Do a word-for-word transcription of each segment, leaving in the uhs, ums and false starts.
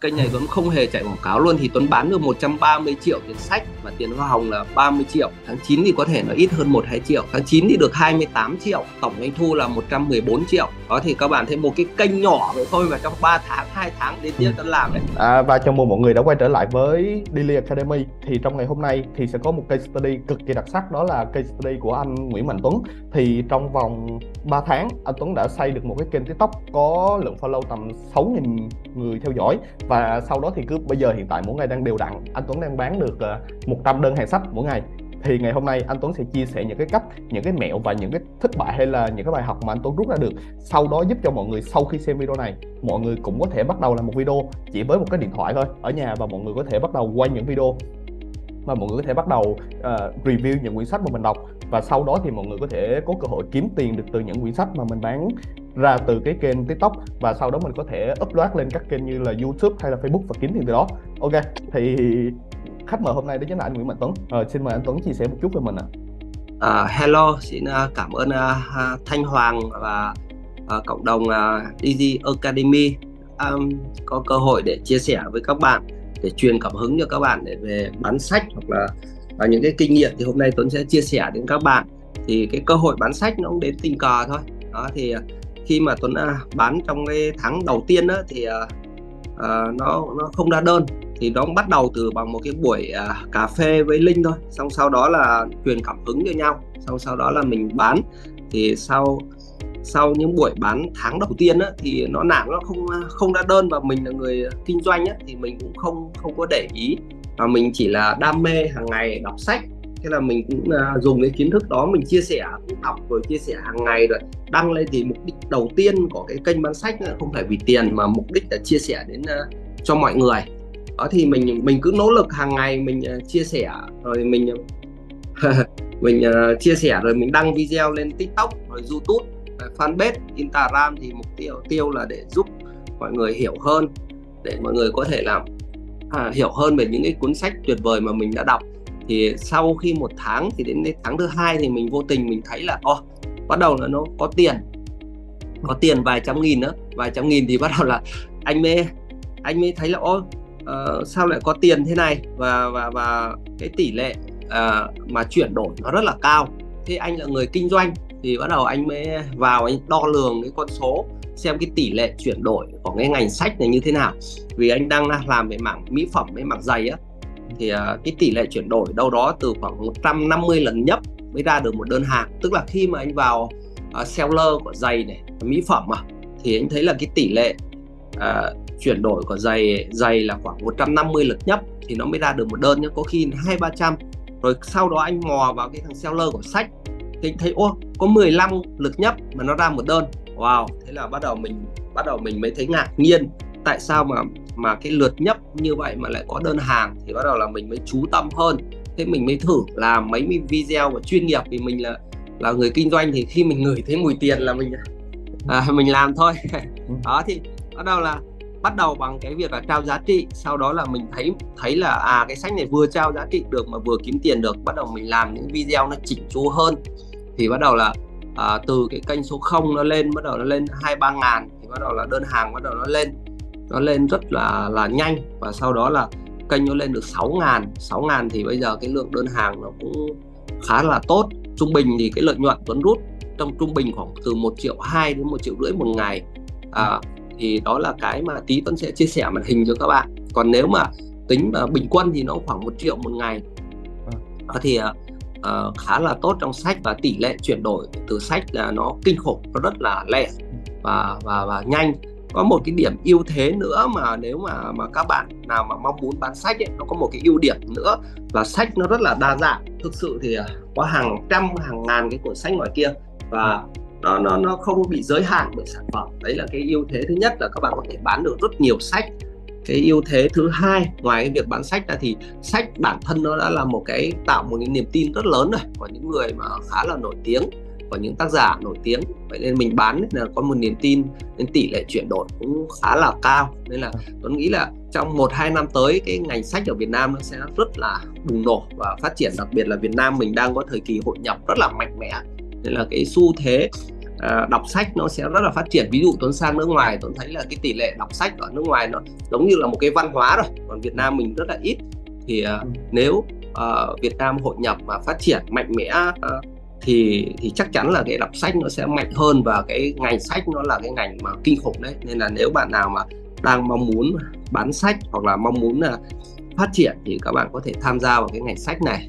kênh này Tuấn không hề chạy quảng cáo luôn, thì Tuấn bán được một trăm ba mươi triệu tiền sách và tiền hoa hồng là ba mươi triệu. Tháng chín thì có thể nó ít hơn một hai triệu. Tháng chín thì được hai mươi tám triệu, tổng doanh thu là một trăm mười bốn triệu. Đó thì các bạn thấy một cái kênh nhỏ vậy thôi mà trong ba tháng, hai tháng đến tiếp Tuấn làm đấy. À, và chào mừng mọi người đã quay trở lại với Daily Academy. Thì trong ngày hôm nay thì sẽ có một case study cực kỳ đặc sắc, đó là case study của anh Nguyễn Mạnh Tuấn. Thì trong vòng ba tháng anh Tuấn đã xây được một cái kênh TikTok có lượng follow tầm sáu nghìn người theo dõi, và sau đó thì cứ bây giờ hiện tại mỗi ngày đang đều đặn anh Tuấn đang bán được một trăm đơn hàng sách mỗi ngày. Thì ngày hôm nay anh Tuấn sẽ chia sẻ những cái cách, những cái mẹo và những cái thất bại hay là những cái bài học mà anh Tuấn rút ra được, sau đó giúp cho mọi người sau khi xem video này, mọi người cũng có thể bắt đầu làm một video chỉ với một cái điện thoại thôi ở nhà, và mọi người có thể bắt đầu quay những video và mọi người có thể bắt đầu uh, review những quyển sách mà mình đọc, và sau đó thì mọi người có thể có cơ hội kiếm tiền được từ những quyển sách mà mình bán ra từ cái kênh TikTok, và sau đó mình có thể upload lên các kênh như là YouTube hay là Facebook và kiếm tiền từ đó. Ok, thì khách mời hôm nay đó chính là anh Nguyễn Mạnh Tuấn. Ờ, xin mời anh Tuấn chia sẻ một chút về mình ạ. À, hello, xin uh, cảm ơn uh, Thanh Hoàng và uh, cộng đồng uh, Daily Academy um, có cơ hội để chia sẻ với các bạn, để truyền cảm hứng cho các bạn để về bán sách hoặc là uh, những cái kinh nghiệm thì hôm nay Tuấn sẽ chia sẻ đến các bạn. Thì cái cơ hội bán sách nó cũng đến tình cờ thôi. Đó thì uh, khi mà Tuấn uh, bán trong cái tháng đầu tiên đó, thì uh, uh, nó nó không ra đơn. Thì nó bắt đầu từ bằng một cái buổi uh, cà phê với Linh thôi, xong sau đó là truyền cảm hứng cho nhau, xong sau đó là mình bán. Thì sau sau những buổi bán tháng đầu tiên á, thì nó nản, nó không không ra đơn, và mình là người kinh doanh á, thì mình cũng không không có để ý, và mình chỉ là đam mê hàng ngày đọc sách. Thế là mình cũng uh, dùng cái kiến thức đó mình chia sẻ, cũng đọc rồi chia sẻ hàng ngày rồi đăng lên. Thì mục đích đầu tiên của cái kênh bán sách không phải vì tiền, mà mục đích là chia sẻ đến uh, cho mọi người. Đó thì mình mình cứ nỗ lực hàng ngày mình uh, chia sẻ rồi mình uh, mình uh, chia sẻ rồi mình đăng video lên TikTok rồi YouTube, uh, fanpage, Instagram. Thì mục tiêu tiêu là để giúp mọi người hiểu hơn, để mọi người có thể làm uh, hiểu hơn về những cái cuốn sách tuyệt vời mà mình đã đọc. Thì sau khi một tháng thì đến tháng thứ hai thì mình vô tình mình thấy là oh, bắt đầu là nó có tiền, có tiền vài trăm nghìn nữa, vài trăm nghìn thì bắt đầu là anh mới anh mới thấy là oh, Uh, sao lại có tiền thế này, và và và cái tỷ lệ uh, mà chuyển đổi nó rất là cao. Thế anh là người kinh doanh thì bắt đầu anh mới vào anh đo lường cái con số, xem cái tỷ lệ chuyển đổi của cái ngành sách này như thế nào. Vì anh đang làm về mảng mỹ phẩm với mảng giày á, thì uh, cái tỷ lệ chuyển đổi đâu đó từ khoảng một trăm năm mươi lần nhấp mới ra được một đơn hàng. Tức là khi mà anh vào uh, seller của giày này, mỹ phẩm mà, thì anh thấy là cái tỷ lệ uh, chuyển đổi của giày giày là khoảng một trăm năm mươi lượt nhấp thì nó mới ra được một đơn nhá, có khi hai ba trăm. Rồi sau đó anh mò vào cái thằng seller của sách thì anh thấy ô, có mười lăm lượt nhấp mà nó ra một đơn. Wow, thế là bắt đầu mình bắt đầu mình mới thấy ngạc nhiên, tại sao mà mà cái lượt nhấp như vậy mà lại có đơn hàng. Thì bắt đầu là mình mới chú tâm hơn. Thế mình mới thử làm mấy video và chuyên nghiệp, vì mình là là người kinh doanh, thì khi mình ngửi thấy mùi tiền là mình à, mình làm thôi. Đó thì bắt đầu là bắt đầu bằng cái việc là trao giá trị. Sau đó là mình thấy thấy là à cái sách này vừa trao giá trị được mà vừa kiếm tiền được. Bắt đầu mình làm những video nó chỉnh chu hơn. Thì bắt đầu là à, từ cái kênh số không nó lên, bắt đầu nó lên hai ba ngàn. Thì bắt đầu là đơn hàng bắt đầu nó lên Nó lên rất là là nhanh. Và sau đó là kênh nó lên được sáu ngàn. sáu ngàn thì bây giờ cái lượng đơn hàng nó cũng khá là tốt. Trung bình thì cái lợi nhuận Tuấn rút trong trung bình khoảng từ một triệu hai đến một triệu rưỡi một ngày. à, Thì đó là cái mà tí Tuấn sẽ chia sẻ màn hình cho các bạn. Còn nếu mà tính mà bình quân thì nó khoảng một triệu một ngày. Đó thì uh, khá là tốt trong sách, và tỷ lệ chuyển đổi từ sách là nó kinh khủng, nó rất là lẹ và, và, và nhanh. Có một cái điểm ưu thế nữa mà nếu mà, mà các bạn nào mà mong muốn bán sách ấy, nó có một cái ưu điểm nữa là sách nó rất là đa dạng. Thực sự thì có hàng trăm, hàng ngàn cái cuốn sách ngoài kia, và nó nó nó không bị giới hạn bởi sản phẩm. Đấy là cái ưu thế thứ nhất, là các bạn có thể bán được rất nhiều sách. Cái ưu thế thứ hai, ngoài cái việc bán sách ra thì sách bản thân nó đã là một cái tạo một cái niềm tin rất lớn rồi của những người mà khá là nổi tiếng, của những tác giả nổi tiếng. Vậy nên mình bán là có một niềm tin, nên tỷ lệ chuyển đổi cũng khá là cao. Nên là tôi nghĩ là trong một hai năm tới cái ngành sách ở Việt Nam nó sẽ rất là bùng nổ và phát triển. Đặc biệt là Việt Nam mình đang có thời kỳ hội nhập rất là mạnh mẽ, nên là cái xu thế à, đọc sách nó sẽ rất là phát triển. Ví dụ Tuấn sang nước ngoài, Tuấn thấy là cái tỷ lệ đọc sách ở nước ngoài nó giống như là một cái văn hóa rồi, còn Việt Nam mình rất là ít. Thì uh, nếu uh, Việt Nam hội nhập và phát triển mạnh mẽ uh, thì thì chắc chắn là cái đọc sách nó sẽ mạnh hơn, và cái ngành sách nó là cái ngành mà kinh khủng đấy. Nên là nếu bạn nào mà đang mong muốn bán sách hoặc là mong muốn uh, phát triển thì các bạn có thể tham gia vào cái ngành sách này.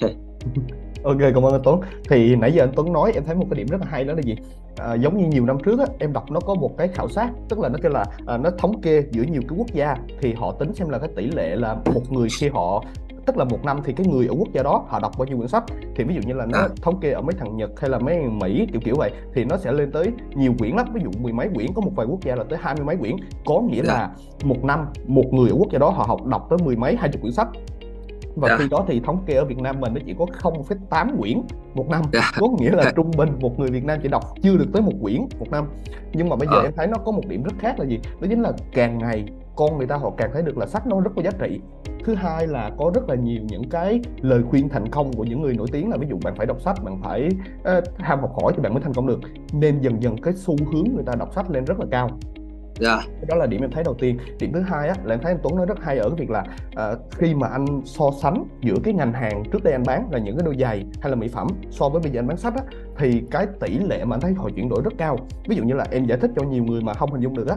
Ok, cảm ơn anh Tuấn. Thì nãy giờ anh Tuấn nói em thấy một cái điểm rất là hay, đó là gì? À, giống như nhiều năm trước á, em đọc nó có một cái khảo sát, tức là nó kêu là à, nó thống kê giữa nhiều cái quốc gia, thì họ tính xem là cái tỷ lệ là một người khi họ, tức là một năm thì cái người ở quốc gia đó họ đọc bao nhiêu quyển sách. Thì ví dụ như là nó À. thống kê ở mấy thằng Nhật hay là mấy thằng Mỹ kiểu kiểu vậy, thì nó sẽ lên tới nhiều quyển lắm. Ví dụ mười mấy quyển, có một vài quốc gia là tới hai mươi mấy quyển. Có nghĩa là một năm một người ở quốc gia đó họ học đọc tới mười mấy hai chục quyển sách. Và Yeah. khi đó thì thống kê ở Việt Nam mình nó chỉ có không phẩy tám quyển một năm. Yeah. Có nghĩa là trung bình một người Việt Nam chỉ đọc chưa được tới một quyển một năm. Nhưng mà bây giờ Ờ. em thấy nó có một điểm rất khác là gì? Đó chính là càng ngày con người ta họ càng thấy được là sách nó rất có giá trị. Thứ hai là có rất là nhiều những cái lời khuyên thành công của những người nổi tiếng, là ví dụ bạn phải đọc sách, bạn phải uh, ham học hỏi thì bạn mới thành công được. Nên dần dần cái xu hướng người ta đọc sách lên rất là cao. Yeah. Đó là điểm em thấy đầu tiên. Điểm thứ hai á, là em thấy anh Tuấn nói rất hay ở cái việc là uh, khi mà anh so sánh giữa cái ngành hàng trước đây anh bán là những cái đôi giày hay là mỹ phẩm, so với bây giờ anh bán sách á, thì cái tỷ lệ mà anh thấy họ chuyển đổi rất cao. Ví dụ như là em giải thích cho nhiều người mà không hình dung được á,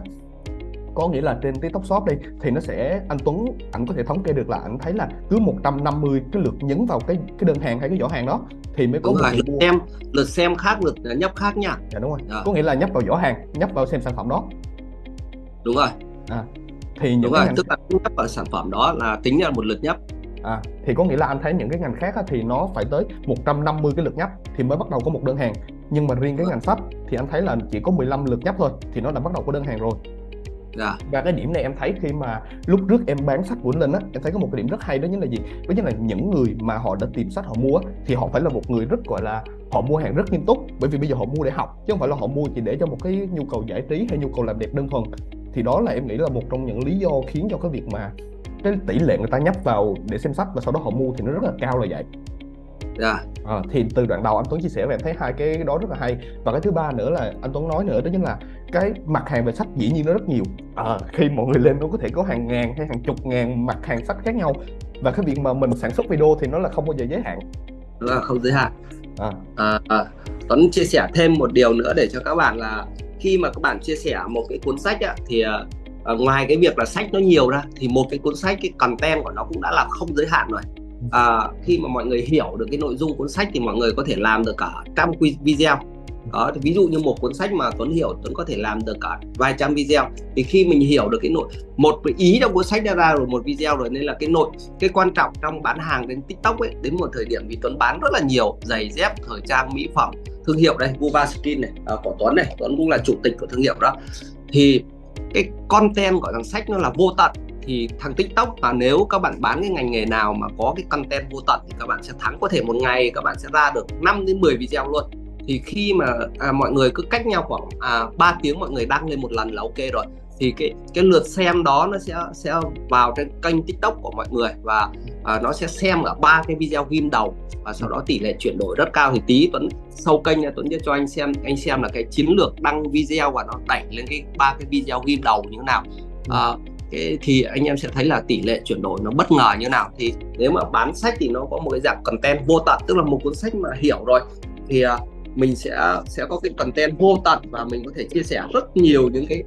có nghĩa là trên TikTok Shop đi thì nó sẽ, anh Tuấn anh có thể thống kê được là anh thấy là cứ một trăm năm mươi cái lượt nhấn vào cái cái đơn hàng hay cái giỏ hàng đó thì mới có Đúng một rồi, người lượt mua. xem lượt xem khác, lượt nhấp khác nha. Dạ đúng rồi. Dạ. Có nghĩa là nhấp vào giỏ hàng, nhấp vào xem sản phẩm đó. Đúng rồi. À, thì những Đúng cái rồi, ngành... tức là nhấp vào sản phẩm đó là tính là một lượt nhấp. À, thì có nghĩa là anh thấy những cái ngành khác á, thì nó phải tới một trăm năm mươi cái lượt nhấp thì mới bắt đầu có một đơn hàng. Nhưng mà riêng cái ngành sách thì anh thấy là chỉ có mười lăm lượt nhấp thôi thì nó đã bắt đầu có đơn hàng rồi. Yeah. Và cái điểm này em thấy khi mà lúc trước em bán sách của anh Linh á, em thấy có một cái điểm rất hay, đó chính là gì? Đó chính là những người mà họ đã tìm sách họ mua á, thì họ phải là một người rất gọi là họ mua hàng rất nghiêm túc, bởi vì bây giờ họ mua để học chứ không phải là họ mua chỉ để cho một cái nhu cầu giải trí hay nhu cầu làm đẹp đơn thuần. Thì đó là em nghĩ là một trong những lý do khiến cho cái việc mà cái tỷ lệ người ta nhấp vào để xem sách và sau đó họ mua thì nó rất là cao là vậy. Yeah. À, thì từ đoạn đầu anh Tuấn chia sẻ về em thấy hai cái đó rất là hay. Và cái thứ ba nữa là anh Tuấn nói nữa, đó chính là cái mặt hàng về sách dĩ nhiên nó rất nhiều. À, khi mọi người lên nó có thể có hàng ngàn hay hàng chục ngàn mặt hàng sách khác nhau, và cái việc mà mình sản xuất video thì nó là không bao giờ giới hạn. Đúng là không giới hạn. À. À, à, Tuấn chia sẻ thêm một điều nữa để cho các bạn là khi mà các bạn chia sẻ một cái cuốn sách á, thì à, ngoài cái việc là sách nó nhiều ra thì một cái cuốn sách, cái content của nó cũng đã là không giới hạn rồi. À, khi mà mọi người hiểu được cái nội dung cuốn sách thì mọi người có thể làm được cả trăm video. Đó, thì ví dụ như một cuốn sách mà Tuấn hiểu, Tuấn có thể làm được cả vài trăm video. Thì khi mình hiểu được cái nội một cái ý trong cuốn sách đã ra rồi một video rồi, nên là cái nội cái quan trọng trong bán hàng trên TikTok ấy, đến một thời điểm vì Tuấn bán rất là nhiều giày dép, thời trang, mỹ phẩm, thương hiệu đây, Vuva Skin này, à, của Tuấn này, Tuấn cũng là chủ tịch của thương hiệu đó. Thì cái content của thằng sách nó là vô tận. Thì thằng TikTok, và nếu các bạn bán cái ngành nghề nào mà có cái content vô tận thì các bạn sẽ thắng. Có thể một ngày các bạn sẽ ra được năm đến mười video luôn. Thì khi mà à, mọi người cứ cách nhau khoảng à, ba tiếng mọi người đăng lên một lần là ok rồi. Thì cái cái lượt xem đó nó sẽ sẽ vào trên kênh TikTok của mọi người, và à, nó sẽ xem ở ba cái video ghim đầu, và sau đó tỷ lệ chuyển đổi rất cao. Thì tí Tuấn sâu kênh Tuấn cho anh xem anh xem là cái chiến lược đăng video và nó đẩy lên cái ba cái video ghim đầu như thế nào. À, cái, thì anh em sẽ thấy là tỷ lệ chuyển đổi nó bất ngờ như nào. Thì nếu mà bán sách thì nó có một cái dạng content vô tận, tức là một cuốn sách mà hiểu rồi thì uh, mình sẽ sẽ có cái content vô tận, và mình có thể chia sẻ rất nhiều những cái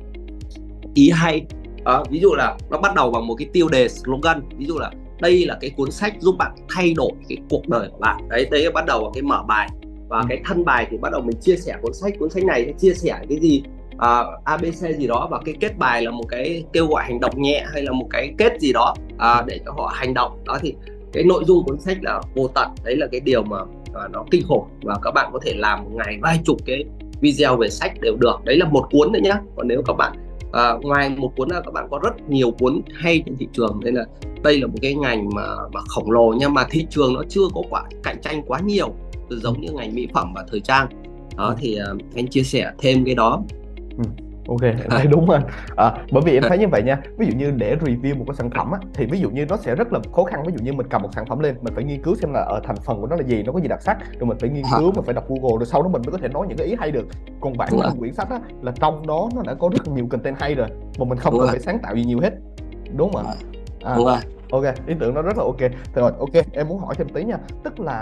ý hay. Uh, ví dụ là nó bắt đầu bằng một cái tiêu đề slogan, ví dụ là đây là cái cuốn sách giúp bạn thay đổi cái cuộc đời của bạn. Đấy, đấy bắt đầu vào cái mở bài, và cái thân bài thì bắt đầu mình chia sẻ cuốn sách, cuốn sách này sẽ chia sẻ cái gì, Uh, a bê xê gì đó, và cái kết bài là một cái kêu gọi hành động nhẹ hay là một cái kết gì đó uh, để cho họ hành động. Đó thì cái nội dung cuốn sách là vô tận. Đấy là cái điều mà uh, nó kinh khủng, và các bạn có thể làm một ngày vài chục cái video về sách đều được. Đấy là một cuốn đấy nhá. Còn nếu các bạn uh, ngoài một cuốn là các bạn có rất nhiều cuốn hay trên thị trường, nên là đây là một cái ngành mà, mà khổng lồ, nhưng mà thị trường nó chưa có quả cạnh tranh quá nhiều, giống như ngành mỹ phẩm và thời trang. Đó thì uh, anh chia sẻ thêm cái đó. Ừ. Ok, em thấy đúng anh. À, bởi vì em thấy như vậy nha. Ví dụ như để review một cái sản phẩm á, thì ví dụ như nó sẽ rất là khó khăn. Ví dụ như mình cầm một sản phẩm lên, mình phải nghiên cứu xem là ở thành phần của nó là gì, nó có gì đặc sắc, rồi mình phải nghiên cứu, mình phải đọc Google, rồi sau đó mình mới có thể nói những cái ý hay được. Còn bản Đúng thân rồi, một quyển sách á, là trong đó nó đã có rất nhiều content hay rồi, mà mình không đúng cần rồi, phải sáng tạo gì nhiều hết, đúng không đúng ạ? rồi, À, đúng rồi. ok, ý tưởng nó rất là ok. Rồi, ok, em muốn hỏi thêm tí nha. Tức là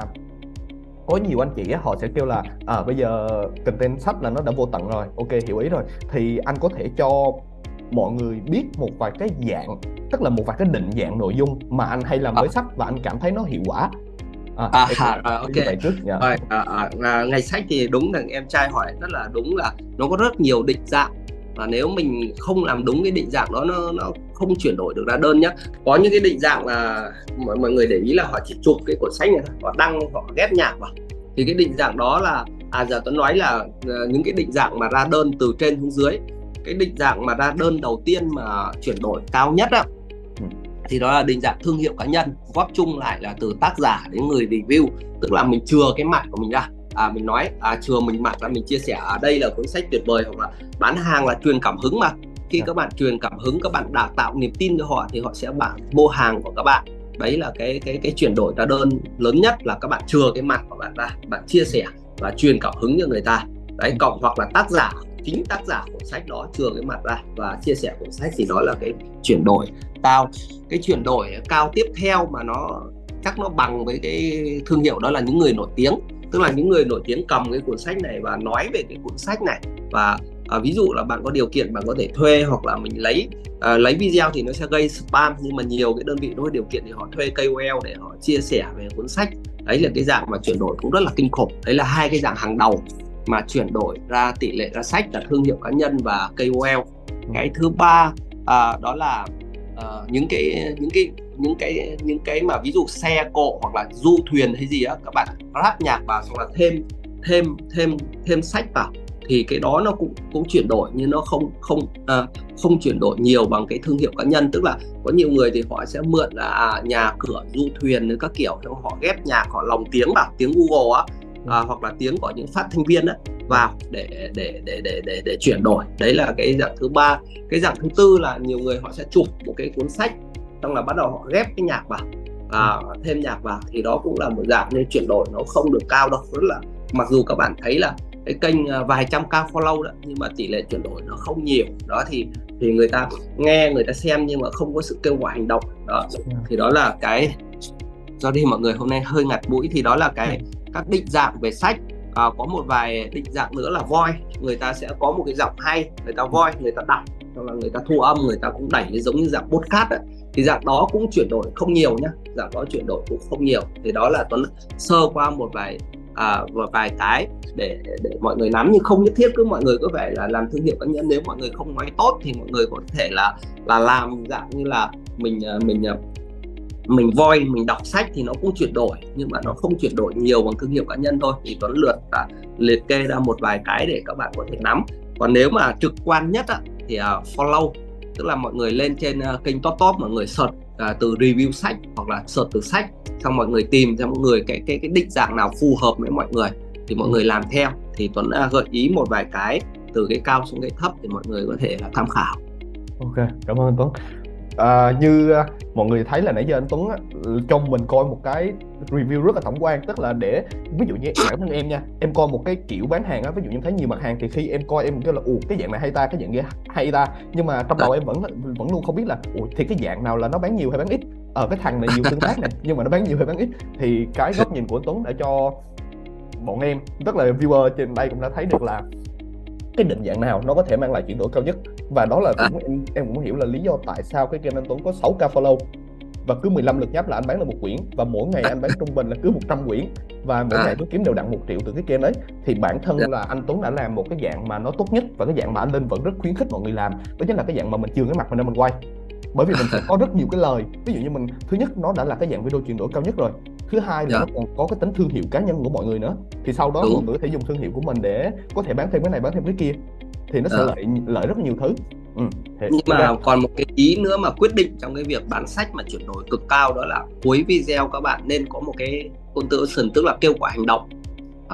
có nhiều anh chị á, họ sẽ kêu là à, bây giờ content sách là nó đã vô tận rồi, ok, hiểu ý rồi, thì anh có thể cho mọi người biết một vài cái dạng, tức là một vài cái định dạng nội dung mà anh hay làm À, với sách và anh cảm thấy nó hiệu quả. À, à, em sẽ à, rồi, nói ok. như vậy trước nha. Rồi, à, à, à, ngày sách thì đúng là em trai hỏi rất là đúng, là nó có rất nhiều định dạng, và nếu mình không làm đúng cái định dạng đó, nó nó không chuyển đổi được ra đơn nhá. Có những cái định dạng là mọi, mọi người để ý là họ chỉ chụp cái cuốn sách này thôi, họ đăng, họ ghép nhạc vào, thì cái định dạng đó là, à giờ tôi nói là uh, những cái định dạng mà ra đơn từ trên xuống dưới. Cái định dạng mà ra đơn đầu tiên mà chuyển đổi cao nhất á, Ừ. thì đó là định dạng thương hiệu cá nhân, góp chung lại là từ tác giả đến người review. Tức là mình chừa cái mặt của mình ra, à mình nói, à chừa mình mặt ra, mình chia sẻ ở à, đây là cuốn sách tuyệt vời, hoặc là bán hàng là truyền cảm hứng mà. Khi Yeah. các bạn truyền cảm hứng, các bạn đã tạo niềm tin cho họ, thì họ sẽ bạn mua hàng của các bạn. Đấy là cái cái cái chuyển đổi ra đơn lớn nhất, là các bạn chừa cái mặt của bạn ra, bạn chia sẻ và truyền cảm hứng cho người ta. Đấy, Ừ. cộng hoặc là tác giả, chính tác giả của sách đó chừa cái mặt ra và chia sẻ cuốn sách, thì đó là cái chuyển đổi cao. Cái chuyển đổi cao tiếp theo mà nó chắc nó bằng với cái thương hiệu, đó là những người nổi tiếng. Tức là những người nổi tiếng cầm cái cuốn sách này và nói về cái cuốn sách này, và à, ví dụ là bạn có điều kiện, bạn có thể thuê, hoặc là mình lấy à, lấy video thì nó sẽ gây spam, nhưng mà nhiều cái đơn vị có điều kiện thì họ thuê ca o lờ để họ chia sẻ về cuốn sách. Đấy là cái dạng mà chuyển đổi cũng rất là kinh khủng. Đấy là hai cái dạng hàng đầu mà chuyển đổi ra tỷ lệ ra sách, là thương hiệu cá nhân và ca o lờ. Cái thứ ba à, đó là uh, những cái những cái những cái những cái mà ví dụ xe cộ hoặc là du thuyền hay gì á, các bạn ráp nhạc vào, xong là thêm thêm thêm thêm sách vào, thì cái đó nó cũng cũng chuyển đổi, nhưng nó không không uh, không chuyển đổi nhiều bằng cái thương hiệu cá nhân. Tức là có nhiều người thì họ sẽ mượn là à, nhà cửa du thuyền các kiểu, xong họ ghép nhạc, họ lồng tiếng vào, tiếng Google á, à, hoặc là tiếng của những phát thanh viên á vào để để để để để để chuyển đổi. Đấy là cái dạng thứ ba. Cái dạng thứ tư là nhiều người họ sẽ chụp một cái cuốn sách, xong là bắt đầu họ ghép cái nhạc vào và thêm nhạc vào, thì đó cũng là một dạng, nên chuyển đổi nó không được cao đâu. Rất là, mặc dù các bạn thấy là cái kênh vài trăm ca follow đó, nhưng mà tỷ lệ chuyển đổi nó không nhiều. Đó thì thì người ta nghe, người ta xem, nhưng mà không có sự kêu gọi hành động đó. Thì đó là cái, do đi mọi người hôm nay hơi ngặt mũi, thì đó là cái các định dạng về sách. À, có một vài định dạng nữa là voice, người ta sẽ có một cái giọng hay, người ta voice, người ta đọc, hoặc là người ta thu âm, người ta cũng đẩy cái giống như dạng podcast ấy. Thì dạng đó cũng chuyển đổi không nhiều nhá, dạng đó chuyển đổi cũng không nhiều. Thì đó là Tuấn sơ qua một vài à, một vài cái để để mọi người nắm, nhưng không nhất thiết cứ mọi người có phải là làm thương hiệu cá nhân. Nếu mọi người không nói tốt thì mọi người có thể là là làm dạng như là mình mình mình voi, mình đọc sách thì nó cũng chuyển đổi, nhưng mà nó không chuyển đổi nhiều bằng thương hiệu cá nhân thôi. Thì Tuấn lượt và liệt kê ra một vài cái để các bạn có thể nắm. Còn nếu mà trực quan nhất á, thì uh, follow, tức là mọi người lên trên uh, kênh top top, mọi người search uh, từ review sách, hoặc là search từ sách, xong mọi người tìm cho mọi người cái cái cái định dạng nào phù hợp với mọi người thì mọi người làm theo. Thì Tuấn uh, gợi ý một vài cái từ cái cao xuống cái thấp để mọi người có thể là tham khảo. Ok, cảm ơn anh Tuấn. À, như uh, mọi người thấy là nãy giờ anh Tuấn á, cho mình coi một cái review rất là tổng quan. Tức là để ví dụ như bản thân em nha, em coi một cái kiểu bán hàng á, ví dụ như em thấy nhiều mặt hàng, thì khi em coi em kêu là ủa cái dạng này hay ta, cái dạng kia hay ta, nhưng mà trong đầu em vẫn vẫn luôn không biết là ủa thì cái dạng nào là nó bán nhiều hay bán ít. Ở ờ, cái thằng này nhiều tương tác này nhưng mà nó bán nhiều hay bán ít. Thì cái góc nhìn của Tuấn đã cho bọn em, tức là viewer trên đây cũng đã thấy được là cái định dạng nào nó có thể mang lại chuyển đổi cao nhất. Và đó là cũng em em cũng hiểu là lý do tại sao cái kênh anh Tuấn có sáu ca follow, và cứ mười lăm lượt nháp là anh bán được một quyển, và mỗi ngày anh bán trung bình là cứ một trăm quyển, và mỗi ngày cứ kiếm đều đặn một triệu từ cái kênh đấy. Thì bản thân là anh Tuấn đã làm một cái dạng mà nó tốt nhất, và cái dạng mà anh Linh vẫn rất khuyến khích mọi người làm, đó chính là cái dạng mà mình chừa cái mặt mình ra mình quay. Bởi vì mình sẽ có rất nhiều cái lời, ví dụ như mình, thứ nhất nó đã là cái dạng video chuyển đổi cao nhất rồi, thứ hai là nó còn có cái tính thương hiệu cá nhân của mọi người nữa, thì sau đó mọi người có thể dùng thương hiệu của mình để có thể bán thêm cái này, bán thêm cái kia, thì nó sẽ lợi lợi rất nhiều thứ. Ừ, thế, nhưng mà okay. Còn một cái ý nữa mà quyết định trong cái việc bán sách mà chuyển đổi cực cao, đó là cuối video các bạn nên có một cái call to action, tức là kêu gọi hành động. À, ừ.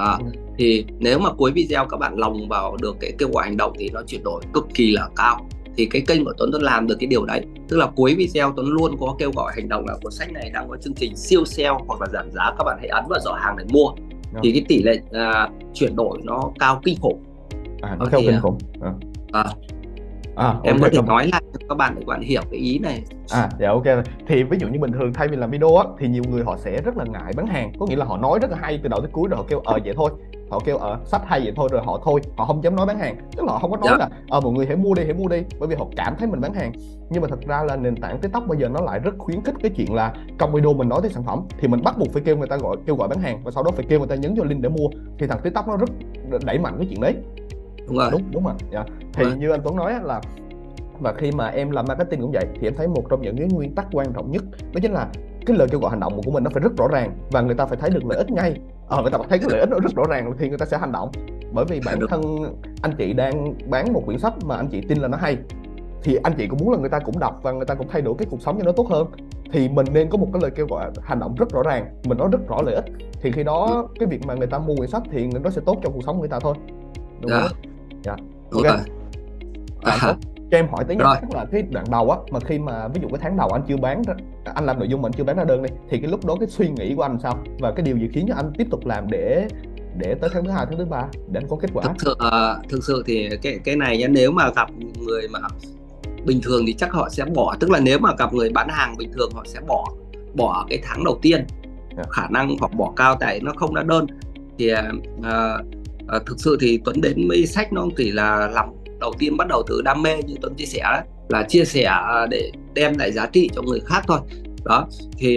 thì nếu mà cuối video các bạn lòng vào được cái kêu gọi hành động thì nó chuyển đổi cực kỳ là cao. Thì cái kênh của Tuấn Tuấn làm được cái điều đấy, tức là cuối video Tuấn luôn có kêu gọi hành động là cuốn sách này đang có chương trình siêu sale hoặc là giảm giá, các bạn hãy ấn vào giỏ hàng để mua. Yeah. Thì cái tỷ lệ uh, chuyển đổi nó cao kinh khủng. À, nó cao kinh khủng. À. À. À, em okay, có thể nói lại cho các bạn để các bạn hiểu cái ý này. À, dạ ok. Thì ví dụ như bình thường thay vì làm video á, thì nhiều người họ sẽ rất là ngại bán hàng. Có nghĩa là họ nói rất là hay từ đầu tới cuối rồi họ kêu ờ vậy thôi, họ kêu ờ sách hay vậy thôi rồi họ thôi, họ không dám nói bán hàng. Tức là họ không có nói dạ. là ờ mọi người hãy mua đi, hãy mua đi, bởi vì họ cảm thấy mình bán hàng. Nhưng mà thật ra là nền tảng TikTok bây giờ nó lại rất khuyến khích cái chuyện là trong video mình nói tới sản phẩm thì mình bắt buộc phải kêu người ta gọi kêu gọi bán hàng, và sau đó phải kêu người ta nhấn vào link để mua. Thì thằng TikTok nó rất đẩy mạnh cái chuyện đấy. Đúng rồi. Đúng đúng rồi. Dạ. Thì đúng. Như anh Tuấn nói là và khi mà em làm marketing cũng vậy, thì em thấy một trong những cái nguyên tắc quan trọng nhất đó chính là cái lời kêu gọi hành động của mình nó phải rất rõ ràng và người ta phải thấy được lợi ích ngay. Ờ, người ta phải thấy cái lợi ích nó rất rõ ràng thì người ta sẽ hành động. Bởi vì bản thân anh chị đang bán một quyển sách mà anh chị tin là nó hay, thì anh chị cũng muốn là người ta cũng đọc và người ta cũng thay đổi cái cuộc sống cho nó tốt hơn. Thì mình nên có một cái lời kêu gọi hành động rất rõ ràng, mình nói rất rõ lợi ích. Thì khi đó cái việc mà người ta mua quyển sách thì nó sẽ tốt trong cuộc sống của người ta thôi. Đúng dạ. không? Dạ. Ok. À, à. Cho em hỏi tí nha, tức là cái đoạn đầu á, mà khi mà ví dụ cái tháng đầu anh chưa bán ra, anh làm nội dung mà anh chưa bán ra đơn đi, thì cái lúc đó cái suy nghĩ của anh sao, và cái điều gì khiến cho anh tiếp tục làm để để tới tháng thứ hai, tháng thứ ba để anh có kết quả? Thực sự uh, thực sự thì cái cái này nhá, nếu mà gặp người mà bình thường thì chắc họ sẽ bỏ, tức là nếu mà gặp người bán hàng bình thường họ sẽ bỏ bỏ cái tháng đầu tiên, yeah. khả năng họ bỏ cao tại nó không ra đơn. Thì uh, uh, thực sự thì Tuấn đến với sách nó chỉ là làm đầu tiên bắt đầu từ đam mê như Tuấn chia sẻ đấy, là chia sẻ để đem lại giá trị cho người khác thôi. Đó, thì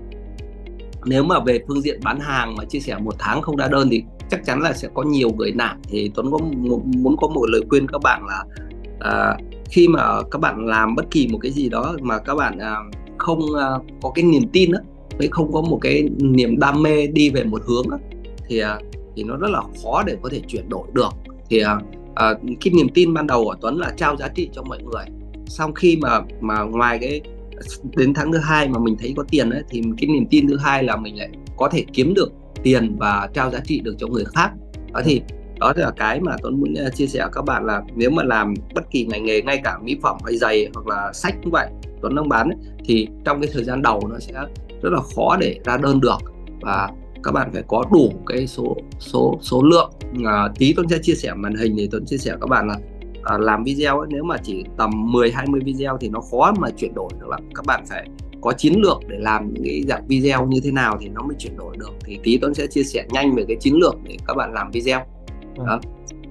nếu mà về phương diện bán hàng mà chia sẻ một tháng không ra đơn thì chắc chắn là sẽ có nhiều người nản. Thì Tuấn có muốn có một lời khuyên các bạn là à, khi mà các bạn làm bất kỳ một cái gì đó mà các bạn à, không à, có cái niềm tin đó, với không có một cái niềm đam mê đi về một hướng đó, thì à, thì nó rất là khó để có thể chuyển đổi được. Thì à, À, cái niềm tin ban đầu của Tuấn là trao giá trị cho mọi người. Sau khi mà mà ngoài cái đến tháng thứ hai mà mình thấy có tiền ấy, thì cái niềm tin thứ hai là mình lại có thể kiếm được tiền và trao giá trị được cho người khác. Đó thì đó là cái mà Tuấn muốn chia sẻ các bạn, là nếu mà làm bất kỳ ngành nghề, ngay cả mỹ phẩm hay giày hoặc là sách cũng vậy, Tuấn đang bán ấy, thì trong cái thời gian đầu nó sẽ rất là khó để ra đơn được, và các bạn phải có đủ cái số số số lượng. À, tí Tuấn sẽ chia sẻ màn hình thì Tuấn chia sẻ các bạn là à, làm video ấy, nếu mà chỉ tầm mười hai mươi video thì nó khó mà chuyển đổi được lắm. Các bạn phải có chiến lược để làm những cái dạng video như thế nào thì nó mới chuyển đổi được. Thì tí Tuấn sẽ chia sẻ nhanh về cái chiến lược để các bạn làm video. Đó.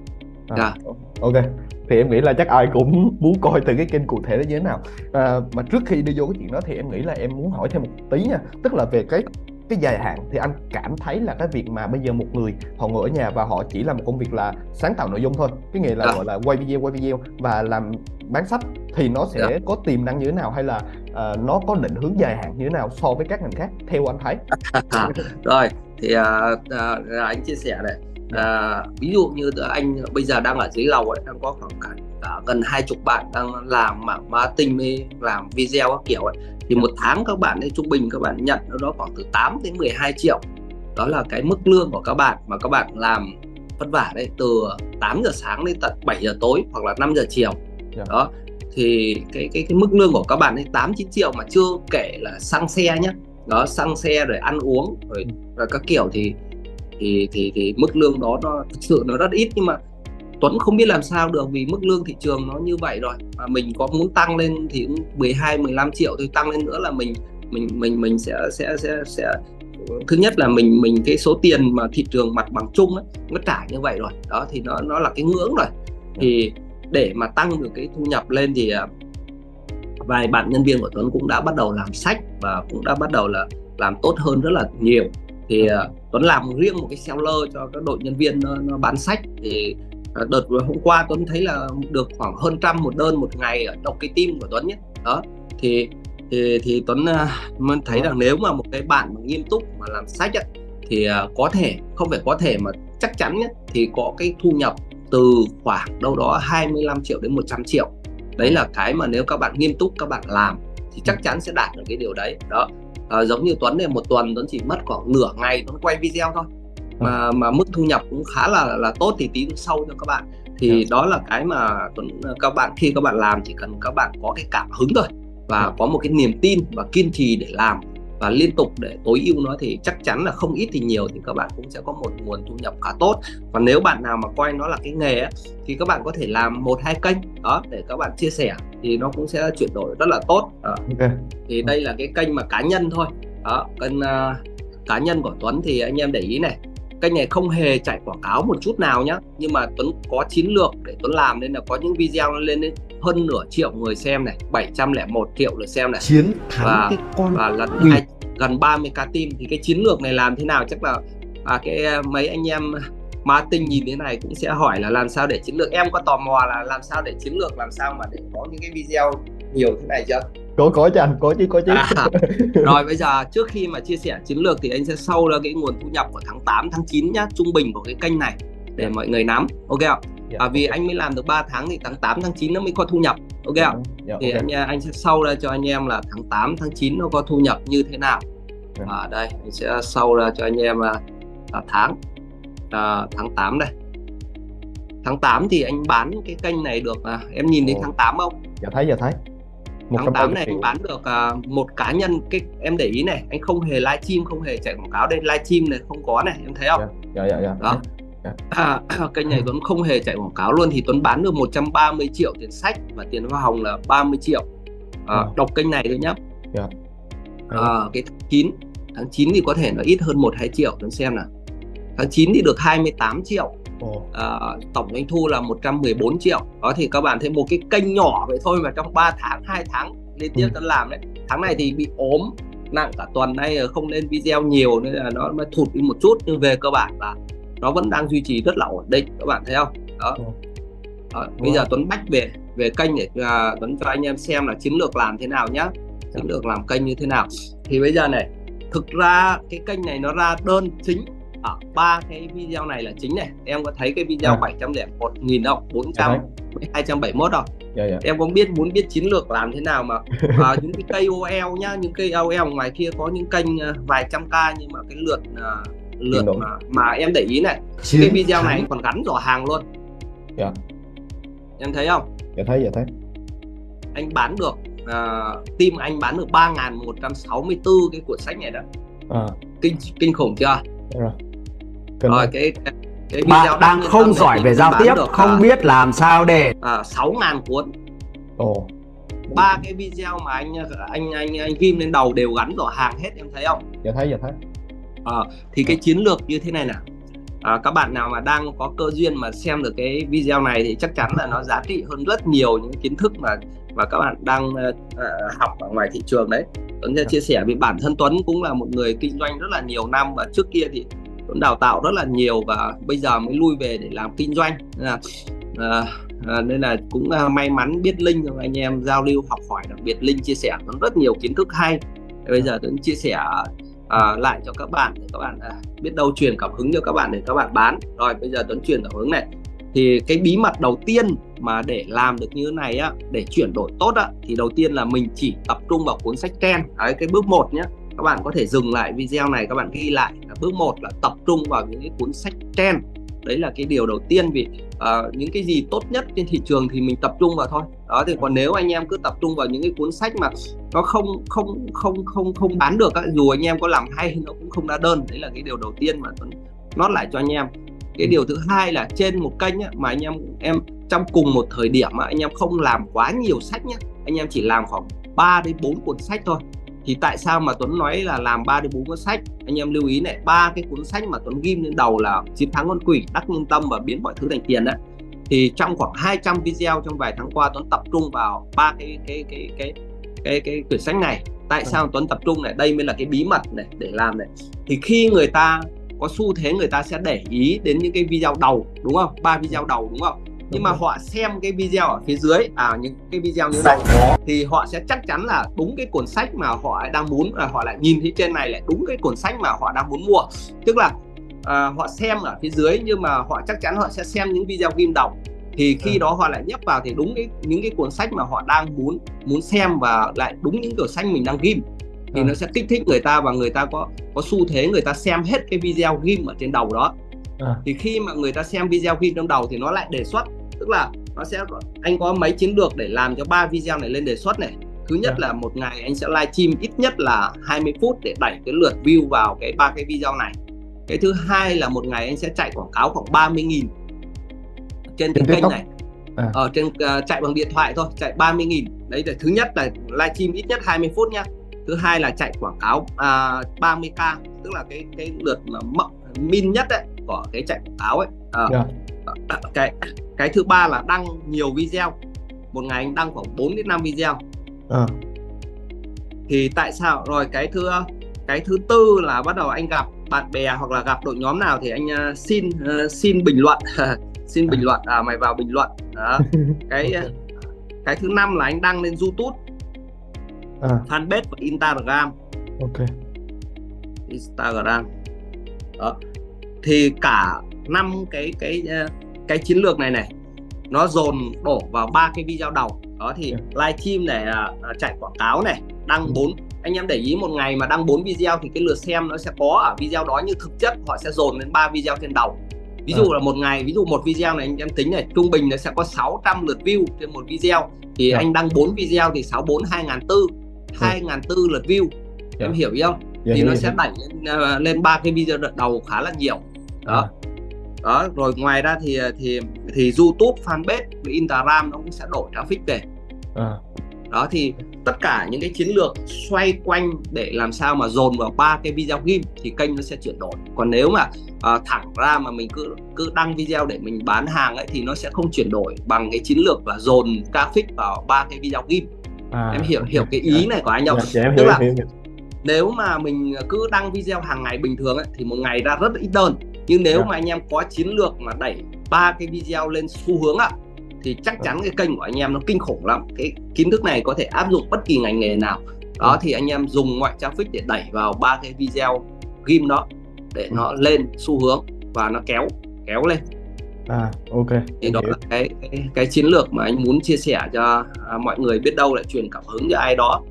À, à, ok. Thì em nghĩ là chắc ai cũng muốn coi từ cái kênh cụ thể đó như thế nào. À, mà trước khi đi vô cái chuyện đó thì em nghĩ là em muốn hỏi thêm một tí nha, tức là về cái cái dài hạn thì anh cảm thấy là cái việc mà bây giờ một người họ ngồi ở nhà và họ chỉ làm một công việc là sáng tạo nội dung thôi, cái nghề là à. gọi là quay video quay video và làm bán sách, thì nó sẽ à. có tiềm năng như thế nào, hay là uh, nó có định hướng dài hạn như thế nào so với các ngành khác theo anh thấy? À, rồi thì uh, uh, anh chia sẻ này, uh, ví dụ như anh bây giờ đang ở dưới lầu ấy, đang có khoảng cả, cả gần hai chục bạn đang làm mảng marketing, làm video các kiểu ấy, thì một tháng các bạn ấy trung bình các bạn nhận nó khoảng từ tám đến mười hai triệu. Đó là cái mức lương của các bạn mà các bạn làm vất vả đấy, từ tám giờ sáng đến tận bảy giờ tối hoặc là năm giờ chiều. Yeah. Đó thì cái cái cái mức lương của các bạn ấy tám chín triệu, mà chưa kể là xăng xe nhá. Đó, xăng xe rồi ăn uống rồi, rồi các kiểu thì thì thì thì mức lương đó nó thực sự nó rất ít. Nhưng mà Tuấn không biết làm sao được, vì mức lương thị trường nó như vậy rồi, mà mình có muốn tăng lên thì cũng mười hai mười lăm triệu thôi, tăng lên nữa là mình mình mình mình sẽ sẽ sẽ sẽ thứ nhất là mình mình cái số tiền mà thị trường mặt bằng chung ấy, nó trả như vậy rồi. Đó thì nó nó là cái ngưỡng rồi. Thì để mà tăng được cái thu nhập lên thì vài bạn nhân viên của Tuấn cũng đã bắt đầu làm sách và cũng đã bắt đầu là làm tốt hơn rất là nhiều. Thì uh, Tuấn làm riêng một cái seller cho các đội nhân viên nó, nó bán sách. Thì uh, đợt hôm qua Tuấn thấy là được khoảng hơn trăm một đơn một ngày ở đọc cái team của Tuấn nhé. Đó thì thì thì Tuấn uh, thấy rằng nếu mà một cái bạn mà nghiêm túc mà làm sách ấy, thì uh, có thể, không phải có thể mà chắc chắn nhé, thì có cái thu nhập từ khoảng đâu đó hai mươi lăm triệu đến một trăm triệu. Đấy là cái mà nếu các bạn nghiêm túc các bạn làm thì chắc chắn sẽ đạt được cái điều đấy. Đó, à, giống như Tuấn này, một tuần Tuấn chỉ mất khoảng nửa ngày Tuấn quay video thôi. mà mà mức thu nhập cũng khá là là tốt thì tí sau cho các bạn. Thì yeah. đó là cái mà Tuấn, các bạn khi các bạn làm chỉ cần các bạn có cái cảm hứng thôi và yeah. có một cái niềm tin và kiên trì để làm và liên tục để tối ưu nó thì chắc chắn là không ít thì nhiều thì các bạn cũng sẽ có một nguồn thu nhập khá tốt. Còn nếu bạn nào mà coi nó là cái nghề ấy, thì các bạn có thể làm một hai kênh đó để các bạn chia sẻ thì nó cũng sẽ chuyển đổi rất là tốt. Đó. Okay. Thì đây là cái kênh mà cá nhân thôi. Đó, kênh uh, cá nhân của Tuấn thì anh em để ý này, kênh này không hề chạy quảng cáo một chút nào nhá, nhưng mà Tuấn có chiến lược để Tuấn làm nên là có những video nó lên đến hơn nửa triệu người xem này, bảy trăm lẻ một triệu lượt xem này, chiến thắng và, cái con và lần hai, gần ba mươi k team. Thì cái chiến lược này làm thế nào chắc là à, cái mấy anh em marketing nhìn thế này cũng sẽ hỏi là làm sao để chiến lược. Em có tò mò là làm sao để chiến lược, làm sao mà để có những cái video nhiều thế này chưa? Có có cho anh, có chứ có chứ. À, rồi bây giờ trước khi mà chia sẻ chiến lược thì anh sẽ sâu ra cái nguồn thu nhập của tháng tám, tháng chín nhá, trung bình của cái kênh này để yeah. mọi người nắm, ok không? Yeah, à, vì okay. anh mới làm được ba tháng thì tháng tám, tháng chín nó mới có thu nhập, ok không? Yeah, yeah, thì okay. anh anh sẽ sâu ra cho anh em là tháng tám, tháng chín nó có thu nhập như thế nào. Ở yeah. à, đây anh sẽ sâu ra cho anh em là, là tháng à, tháng tám đây. Tháng tám thì anh bán cái kênh này được à, em nhìn thấy oh. tháng tám không? Dạ thấy, dạ thấy. Tháng tám này anh bán được uh, một cá nhân, cái em để ý này, anh không hề livestream, không hề chạy quảng cáo. Đây livestream này không có này, em thấy không? Dạ dạ dạ. Đó. Yeah. À, kênh này Tuấn không hề chạy quảng cáo luôn thì Tuấn bán được một trăm ba mươi triệu tiền sách và tiền hoa hồng là ba mươi triệu. À, yeah. Đọc kênh này thôi nhá. Yeah. Yeah. À, cái tháng chín, tháng chín thì có thể nó ít hơn một hai triệu, Tuấn xem nào. Tháng chín thì được hai mươi tám triệu. Oh. À, tổng doanh thu là một trăm mười bốn triệu. Đó thì các bạn thấy một cái kênh nhỏ vậy thôi mà trong ba tháng, hai tháng liên tiếp Tuấn làm đấy. Tháng này thì bị ốm nặng cả tuần nay không lên video nhiều nên là nó mới thụt đi một chút, nhưng về cơ bản là nó vẫn đang duy trì rất là ổn định, các bạn thấy không? Đó. Đó. Bây giờ Tuấn bách về về kênh để uh, Tuấn cho anh em xem là chiến lược làm thế nào nhá, chiến lược làm kênh như thế nào. Thì bây giờ này, thực ra cái kênh này nó ra đơn chính ở ba cái video này là chính này. Em có thấy cái video bảy trăm lẻ một nghìn không? bốn trăm, hai trăm bảy mươi mốt không? Dạ, dạ. Em có biết muốn biết chiến lược làm thế nào mà à, những cái cây ô lờ nhá, những cây ô lờ ngoài kia có những kênh vài trăm k nhưng mà cái lượt uh, lượt mà, mà em để ý này, chiến cái video thắng. Này còn gắn giỏ hàng luôn. Dạ. Em thấy không? Dạ thấy, dạ thấy. Anh bán được uh, team anh bán được ba nghìn một trăm sáu mươi tư cái cuốn sách này đó. À. Kinh kinh khủng chưa? Dạ rồi. Rồi cái cái bạn đang không giỏi về giao tiếp, không à, biết làm sao để à, sáu nghìn cuốn. Ồ. Ba cái video mà anh anh anh anh ghim lên đầu đều gắn giỏ hàng hết, em thấy không? Dạ thấy, dạ thấy. À, thì cái chiến lược như thế này nào. À, các bạn nào mà đang có cơ duyên mà xem được cái video này thì chắc chắn là nó giá trị hơn rất nhiều những kiến thức mà mà các bạn đang uh, học ở ngoài thị trường đấy. Tuấn sẽ chia sẻ vì bản thân Tuấn cũng là một người kinh doanh rất là nhiều năm và trước kia thì Tuấn đào tạo rất là nhiều và bây giờ mới lui về để làm kinh doanh, nên là, à, à, nên là cũng à, may mắn biết Linh cho anh em giao lưu học hỏi, đặc biệt Linh chia sẻ Tuấn rất nhiều kiến thức hay. Bây giờ Tuấn chia sẻ à, lại cho các bạn để các bạn à, biết đâu truyền cảm hứng cho các bạn để các bạn bán. Rồi bây giờ Tuấn truyền cảm hứng này, thì cái bí mật đầu tiên mà để làm được như thế này á, để chuyển đổi tốt á, thì đầu tiên là mình chỉ tập trung vào cuốn sách trend. Đấy, cái bước một nhé. Các bạn có thể dừng lại video này, các bạn ghi lại là bước một là tập trung vào những cái cuốn sách trend. Đấy là cái điều đầu tiên, vì uh, những cái gì tốt nhất trên thị trường thì mình tập trung vào thôi. Đó thì còn nếu anh em cứ tập trung vào những cái cuốn sách mà nó không không không không không bán được á, dù anh em có làm hay nó cũng không ra đơn. Đấy là cái điều đầu tiên mà Tuấn nói lại cho anh em. Cái điều thứ hai là trên một kênh á, mà anh em em trong cùng một thời điểm mà anh em không làm quá nhiều sách nhé, anh em chỉ làm khoảng ba đến bốn cuốn sách thôi. Thì tại sao mà Tuấn nói là làm ba đến bốn cuốn sách? Anh em lưu ý này, ba cái cuốn sách mà Tuấn ghim lên đầu là Chiến thắng con quỷ, Đắc nhân tâm và Biến mọi thứ thành tiền đấy. Thì trong khoảng hai trăm video trong vài tháng qua Tuấn tập trung vào ba cái cái cái cái cái cái quyển sách này. Tại sao Tuấn tập trung này? Đây mới là cái bí mật này để làm này. Thì khi người ta có xu thế người ta sẽ để ý đến những cái video đầu, đúng không? Ba video đầu, đúng không? Nhưng mà họ xem cái video ở phía dưới, à những cái video như này thì họ sẽ chắc chắn là đúng cái cuốn sách mà họ đang muốn, là họ lại nhìn thấy trên này lại đúng cái cuốn sách mà họ đang muốn mua. Tức là à, họ xem ở phía dưới nhưng mà họ chắc chắn họ sẽ xem những video ghim đầu. Thì khi ừ. đó họ lại nhấp vào thì đúng cái những cái cuốn sách mà họ đang muốn muốn xem và lại đúng những cuốn sách mình đang ghim. thì à. nó sẽ kích thích người ta và người ta có có xu thế người ta xem hết cái video ghim ở trên đầu đó. à. Thì khi mà người ta xem video ghim trong đầu thì nó lại đề xuất, tức là nó sẽ anh có mấy chiến lược để làm cho ba video này lên đề xuất này. Thứ nhất yeah. là một ngày anh sẽ livestream ít nhất là hai mươi phút để đẩy cái lượt view vào cái ba cái video này. Cái thứ hai là một ngày anh sẽ chạy quảng cáo khoảng ba mươi nghìn trên cái kênh này. à. Ở trên uh, chạy bằng điện thoại thôi, chạy ba mươi nghìn. Đấy là thứ nhất là livestream ít nhất hai mươi phút nhá. Thứ hai là chạy quảng cáo uh, ba mươi k, tức là cái cái lượt mà mộng min nhất đấy của cái chạy quảng cáo ấy. Uh, yeah. uh, cái cái thứ ba là đăng nhiều video. Một ngày anh đăng khoảng bốn đến năm video. à. Thì tại sao? Rồi cái thứ cái thứ tư là bắt đầu anh gặp bạn bè hoặc là gặp đội nhóm nào thì anh uh, xin uh, xin bình luận xin bình luận, à mày vào bình luận đó. Cái okay. Cái thứ năm là anh đăng lên YouTube, à. fanpage và Instagram. Ok. Instagram. Đó. Thì cả năm cái cái cái chiến lược này này nó dồn đổ vào ba cái video đầu. Đó thì yeah. livestream này là chạy quảng cáo này, đăng bốn. Anh em để ý một ngày mà đăng bốn video thì cái lượt xem nó sẽ có ở video đó, nhưng thực chất họ sẽ dồn lên ba video trên đầu. Ví dụ à. là một ngày, ví dụ một video này anh em tính này, trung bình nó sẽ có sáu trăm lượt view trên một video. Thì yeah. anh đăng bốn video thì sáu bốn hai nghìn tư trăm, hai nghìn tư trăm lượt view. Yeah. Em hiểu không? Yeah, thì nó sẽ đẩy lên lên ba cái video đợt đầu khá là nhiều. Đó. À. Đó, rồi ngoài ra thì thì thì YouTube, fanpage với Instagram nó cũng sẽ đổ traffic về. À. Đó thì tất cả những cái chiến lược xoay quanh để làm sao mà dồn vào ba cái video game thì kênh nó sẽ chuyển đổi. Còn nếu mà uh, thẳng ra mà mình cứ cứ đăng video để mình bán hàng ấy thì nó sẽ không chuyển đổi bằng cái chiến lược là dồn traffic vào ba cái video game. À, em hiểu okay. hiểu cái ý này của anh không? Dạ, dạ, tức hiểu, là hiểu, hiểu. Nếu mà mình cứ đăng video hàng ngày bình thường ấy thì một ngày ra rất ít đơn. Nhưng nếu yeah. mà anh em có chiến lược mà đẩy ba cái video lên xu hướng ạ thì chắc chắn cái kênh của anh em nó kinh khủng lắm. Cái kiến thức này có thể áp dụng bất kỳ ngành nghề nào. Đó thì anh em dùng ngoại traffic để đẩy vào ba cái video game đó để nó lên xu hướng và nó kéo kéo lên. À, ok. Thì đó hiểu. là cái, cái cái chiến lược mà anh muốn chia sẻ cho à, mọi người, biết đâu lại truyền cảm hứng cho ai đó.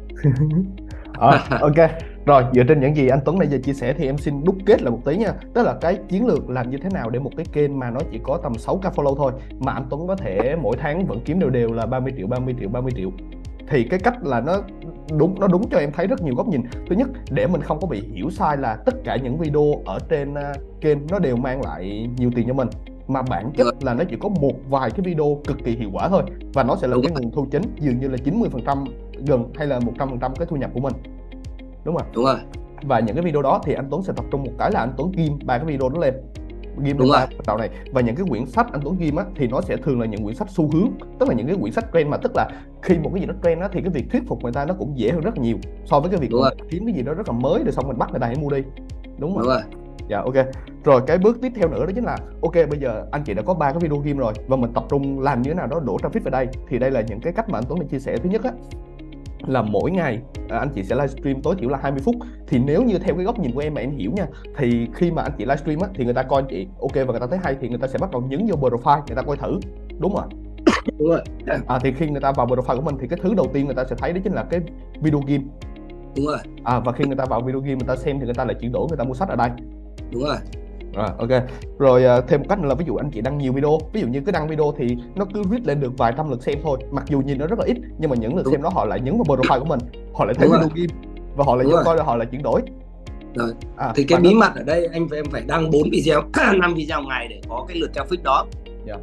à, ok. Rồi, dựa trên những gì anh Tuấn nãy giờ chia sẻ thì em xin đúc kết lại một tí nha. Tức là cái chiến lược làm như thế nào để một cái kênh mà nó chỉ có tầm sáu k follow thôi mà anh Tuấn có thể mỗi tháng vẫn kiếm đều đều là ba mươi triệu, ba mươi triệu, ba mươi triệu. Thì cái cách là nó đúng nó đúng cho em thấy rất nhiều góc nhìn. Thứ nhất, để mình không có bị hiểu sai là tất cả những video ở trên uh, kênh nó đều mang lại nhiều tiền cho mình, mà bản chất là nó chỉ có một vài cái video cực kỳ hiệu quả thôi, và nó sẽ là cái nguồn thu chính, dường như là chín mươi phần trăm gần hay là một trăm phần trăm cái thu nhập của mình. Đúng rồi. Đúng rồi. Và những cái video đó thì anh Tuấn sẽ tập trung một cái là anh Tuấn ghim ba cái video đó lên, ghim lên ba đầu này. Và những cái quyển sách anh Tuấn ghim á thì nó sẽ thường là những quyển sách xu hướng, tức là những cái quyển sách trend, mà tức là khi một cái gì nó trend á thì cái việc thuyết phục người ta nó cũng dễ hơn rất nhiều so với cái việc kiếm cái gì đó rất là mới rồi xong mình bắt người ta hãy mua đi. Đúng rồi. Đúng rồi. Dạ, ok. Rồi cái bước tiếp theo nữa đó chính là ok, bây giờ anh chị đã có ba cái video game rồi và mình tập trung làm như thế nào đó đổ traffic vào đây. Thì đây là những cái cách mà anh Tuấn đã chia sẻ. Thứ nhất á là mỗi ngày à, anh chị sẽ livestream tối thiểu là hai mươi phút. Thì nếu như theo cái góc nhìn của em mà em hiểu nha, thì khi mà anh chị livestream á thì người ta coi anh chị ok và người ta thấy hay thì người ta sẽ bắt đầu nhấn vô profile, người ta coi thử. Đúng rồi. Đúng rồi. À, thì khi người ta vào profile của mình thì cái thứ đầu tiên người ta sẽ thấy đó chính là cái video game. Đúng rồi. À, và khi người ta vào video game người ta xem thì người ta lại chuyển đổi, người ta mua sách ở đây. Đúng rồi. Rồi, ok. Rồi uh, thêm một cách nữa là ví dụ anh chị đăng nhiều video, ví dụ như cứ đăng video thì nó cứ reach lên được vài trăm lượt xem thôi, mặc dù nhìn nó rất là ít nhưng mà những lượt Đúng. xem đó họ lại nhấn vào profile của mình, họ lại thấy Đúng video rồi. game và họ lại vô coi, họ lại chuyển đổi. Rồi. À, thì cái bí nó... mật ở đây anh em phải đăng bốn video, năm video ngày để có cái lượt traffic đó. Yeah.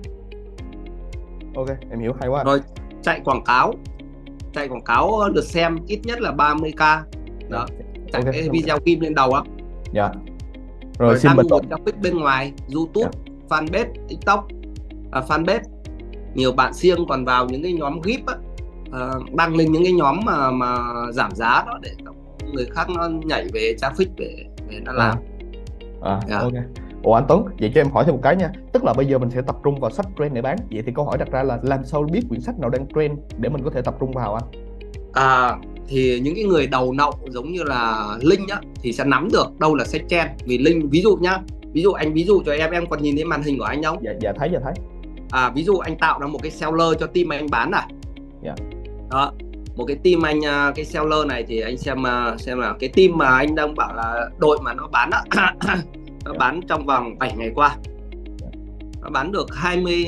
Ok, em hiểu, hay quá. Rồi chạy quảng cáo, chạy quảng cáo lượt xem ít nhất là ba mươi k. Đó. Chạy okay. cái video game lên đầu á. Dạ. Rồi, rồi đăng nguồn traffic bên ngoài YouTube, yeah. fanpage, TikTok, à, fanpage. Nhiều bạn siêng còn vào những cái nhóm giê i pê á, à, đăng lên những cái nhóm mà mà giảm giá đó để người khác nó nhảy về traffic để để nó làm. À, à yeah. Ok. Ủa anh Tuấn, vậy cho em hỏi thêm một cái nha. Tức là bây giờ mình sẽ tập trung vào sách trend để bán. Vậy thì câu hỏi đặt ra là làm sao biết quyển sách nào đang trend để mình có thể tập trung vào anh? À, thì những cái người đầu nậu giống như là Linh á thì sẽ nắm được đâu là sách trend. Vì Linh ví dụ nhá, ví dụ anh ví dụ cho em, em còn nhìn thấy màn hình của anh không? Dạ, dạ thấy, dạ thấy. À, ví dụ anh tạo ra một cái seller cho team anh bán này. Dạ. Đó. một cái team anh, cái seller này thì anh xem xem là cái team mà anh đang bảo là đội mà nó bán đó, nó bán trong vòng bảy ngày qua nó bán được hai mươi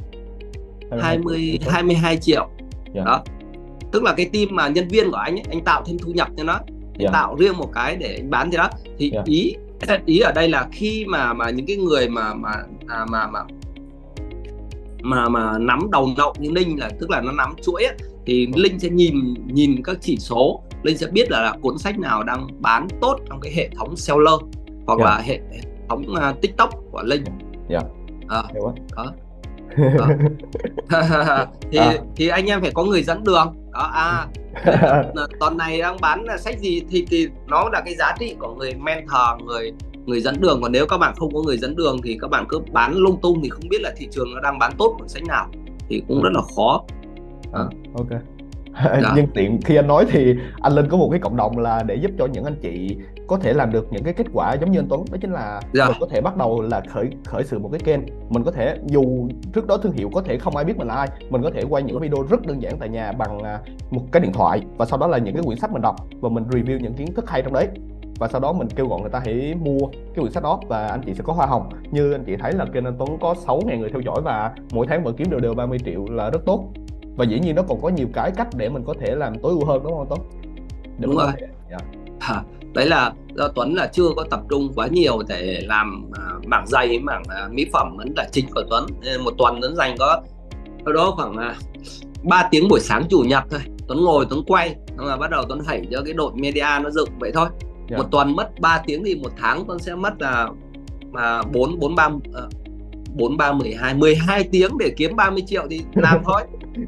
hai mươi hai mươi hai triệu. Yeah. Đó, tức là cái team mà nhân viên của anh ấy, anh tạo thêm thu nhập cho nó, anh Yeah. tạo riêng một cái để anh bán thế đó. Thì Yeah. ý ý ở đây là khi mà mà những cái người mà mà à, mà mà mà mà nắm đầu nậu như Linh, là tức là nó nắm chuỗi ấy, thì Linh sẽ nhìn nhìn các chỉ số, Linh sẽ biết là, là cuốn sách nào đang bán tốt trong cái hệ thống seller hoặc Yeah. là hệ thống uh, TikTok của Linh. Dạ. À, Hay quá. đó. Đó. thì À. thì anh em phải có người dẫn đường đó. À, tuần này đang bán sách gì thì thì nó là cái giá trị của người mentor, người người dẫn đường. Còn nếu các bạn không có người dẫn đường thì các bạn cứ bán lung tung thì không biết là thị trường nó đang bán tốt cuốn sách nào, thì cũng rất là khó. À, ok. Dạ. Nhưng tiện khi anh nói thì anh Linh có một cái cộng đồng là để giúp cho những anh chị có thể làm được những cái kết quả giống như anh Tuấn, đó chính là Dạ. mình có thể bắt đầu là khởi khởi sự một cái kênh. Mình có thể, dù trước đó thương hiệu có thể không ai biết mình là ai, mình có thể quay những video rất đơn giản tại nhà bằng một cái điện thoại, và sau đó là những cái quyển sách mình đọc và mình review những kiến thức hay trong đấy, và sau đó mình kêu gọi người ta hãy mua cái quyển sách đó và anh chị sẽ có hoa hồng. Như anh chị thấy là kênh anh Tuấn có sáu nghìn người theo dõi và mỗi tháng vẫn kiếm đều đều ba mươi triệu là rất tốt. Và dĩ nhiên nó còn có nhiều cái cách để mình có thể làm tối ưu hơn, đúng không Tuấn? Để Đúng rồi. thể... yeah. À, đấy là do Tuấn là chưa có tập trung quá nhiều để làm uh, mảng giày, mảng uh, mỹ phẩm vẫn là chính của Tuấn. Nên một tuần Tuấn dành có ở đó khoảng uh, ba tiếng buổi sáng chủ nhật thôi. Tuấn ngồi Tuấn quay, xong rồi bắt đầu Tuấn hãy cho cái đội media nó dựng vậy thôi. Yeah. Một tuần mất ba tiếng thì một tháng Tuấn sẽ mất là mà bốn bốn ba bốn ba mười hai mười hai tiếng để kiếm ba mươi triệu thì làm thôi.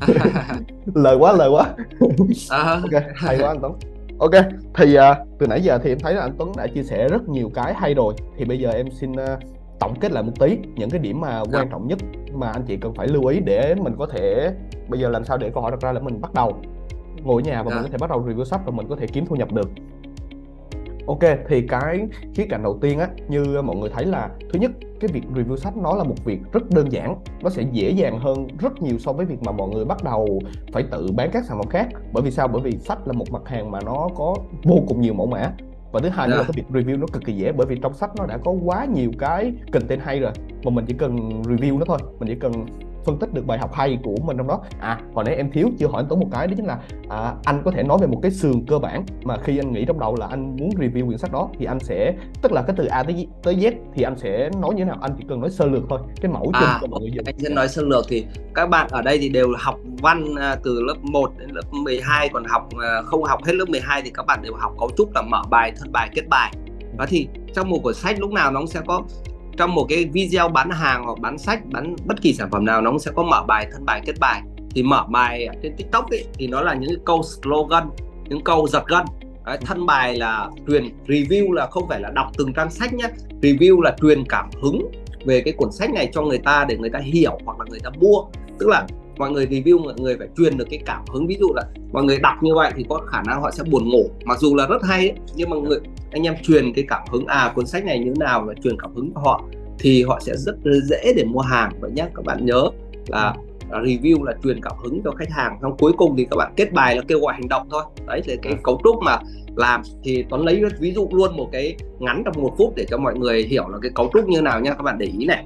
Lời quá lời quá. À. Ok, hay quá anh Tuấn. Ok, thì uh, từ nãy giờ thì em thấy là anh Tuấn đã chia sẻ rất nhiều cái hay rồi. Thì bây giờ em xin uh, tổng kết lại một tí những cái điểm mà quan trọng nhất mà anh chị cần phải lưu ý để mình có thể bây giờ làm sao để câu hỏi đặt ra là mình bắt đầu ngồi ở nhà và à. mình có thể bắt đầu review sách và mình có thể kiếm thu nhập được. Ok, thì cái khía cạnh đầu tiên á, như mọi người thấy là thứ nhất, cái việc review sách nó là một việc rất đơn giản, nó sẽ dễ dàng hơn rất nhiều so với việc mà mọi người bắt đầu phải tự bán các sản phẩm khác. Bởi vì sao? Bởi vì sách là một mặt hàng mà nó có vô cùng nhiều mẫu mã. Và thứ hai nữa là cái việc review nó cực kỳ dễ, bởi vì trong sách nó đã có quá nhiều cái content hay rồi, mà mình chỉ cần review nó thôi, mình chỉ cần phân tích được bài học hay của mình trong đó. À, hồi nãy em thiếu chưa hỏi anh Tuấn một cái, đó chính là à, anh có thể nói về một cái sườn cơ bản mà khi anh nghĩ trong đầu là anh muốn review quyển sách đó thì anh sẽ, tức là cái từ A tới, tới Z thì anh sẽ nói như thế nào, anh chỉ cần nói sơ lược thôi, cái mẫu chung à, cho mọi người dùng. Anh sẽ nói sơ lược. Thì các bạn ở đây thì đều học văn từ lớp một đến lớp mười hai, còn học không học hết lớp mười hai thì các bạn đều học cấu trúc là mở bài, thân bài, kết bài. Đó, thì trong một cuốn sách lúc nào nó cũng sẽ có, trong một cái video bán hàng hoặc bán sách, bán bất kỳ sản phẩm nào nó cũng sẽ có mở bài, thân bài, kết bài. Thì mở bài trên TikTok ấy, thì nó là những câu slogan, những câu giật gân. Đấy, thân bài là truyền, review là không phải là đọc từng trang sách nhé, review là truyền cảm hứng về cái cuốn sách này cho người ta để người ta hiểu hoặc là người ta mua. Tức là mọi người review, mọi người phải truyền được cái cảm hứng. Ví dụ là mọi người đọc như vậy thì có khả năng họ sẽ buồn ngủ, mặc dù là rất hay ấy, nhưng mà người anh em truyền cái cảm hứng, à cuốn sách này như thế nào, và truyền cảm hứng cho họ thì họ sẽ rất dễ để mua hàng. Vậy nhé, các bạn nhớ là review là truyền cảm hứng cho khách hàng, xong cuối cùng thì các bạn kết bài là kêu gọi hành động thôi. Đấy là cái cấu trúc mà làm. Thì Tuấn lấy ví dụ luôn một cái ngắn trong một phút để cho mọi người hiểu là cái cấu trúc như nào nha. Các bạn để ý này,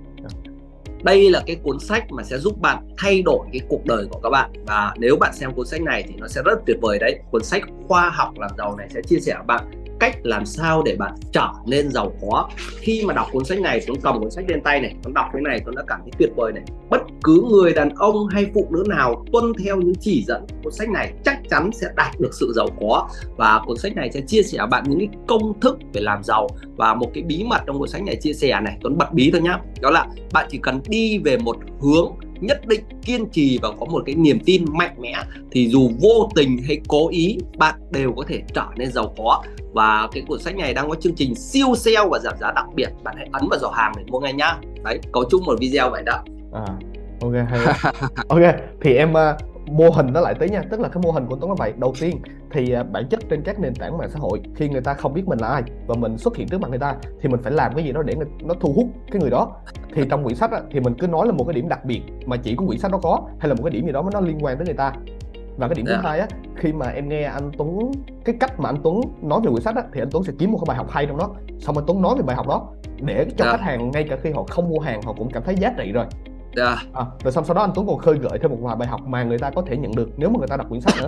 đây là cái cuốn sách mà sẽ giúp bạn thay đổi cái cuộc đời của các bạn, và nếu bạn xem cuốn sách này thì nó sẽ rất tuyệt vời đấy. Cuốn sách Khoa học làm giàu này sẽ chia sẻ với bạn cách làm sao để bạn trở nên giàu có. Khi mà đọc cuốn sách này, Tuấn cầm cuốn sách lên tay này, Tuấn đọc cái này Tuấn đã cảm thấy tuyệt vời này. Bất cứ người đàn ông hay phụ nữ nào tuân theo những chỉ dẫn cuốn sách này chắc chắn sẽ đạt được sự giàu có. Và cuốn sách này sẽ chia sẻ với bạn những cái công thức về làm giàu. Và một cái bí mật trong cuốn sách này chia sẻ này, Tuấn bật bí thôi nhá, đó là bạn chỉ cần đi về một hướng nhất định, kiên trì và có một cái niềm tin mạnh mẽ thì dù vô tình hay cố ý bạn đều có thể trở nên giàu có. Và cái cuốn sách này đang có chương trình siêu sale và giảm giá đặc biệt, bạn hãy ấn vào giỏ hàng để mua ngay nhá. Đấy, cấu trúc một video vậy đó. À, ok, hay quá. Ok, thì em uh, mô hình nó lại tới nha, tức là cái mô hình của Tuấn là vậy. Đầu tiên thì uh, bản chất trên các nền tảng mạng xã hội, khi người ta không biết mình là ai và mình xuất hiện trước mặt người ta thì mình phải làm cái gì đó để nó thu hút cái người đó. Thì trong quyển sách á, thì mình cứ nói là một cái điểm đặc biệt mà chỉ có quyển sách đó có, hay là một cái điểm gì đó mà nó liên quan tới người ta. Và cái điểm thứ Dạ. hai á, khi mà em nghe anh Tuấn, cái cách mà anh Tuấn nói về quyển sách á, thì anh Tuấn sẽ kiếm một cái bài học hay trong đó, xong anh Tuấn nói về bài học đó để cho Dạ. khách hàng ngay cả khi họ không mua hàng họ cũng cảm thấy giá trị rồi. Dạ. À, rồi xong sau đó anh Tuấn còn khơi gợi thêm một vài bài học mà người ta có thể nhận được nếu mà người ta đọc quyển sách nữa.